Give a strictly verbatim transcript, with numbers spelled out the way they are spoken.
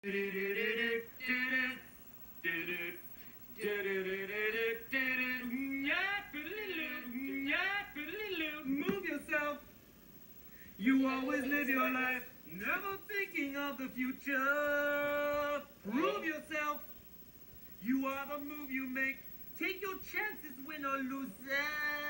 Move yourself. You always live your life, never thinking of the future. Prove yourself. You are the move you make. Take your chances, win or lose.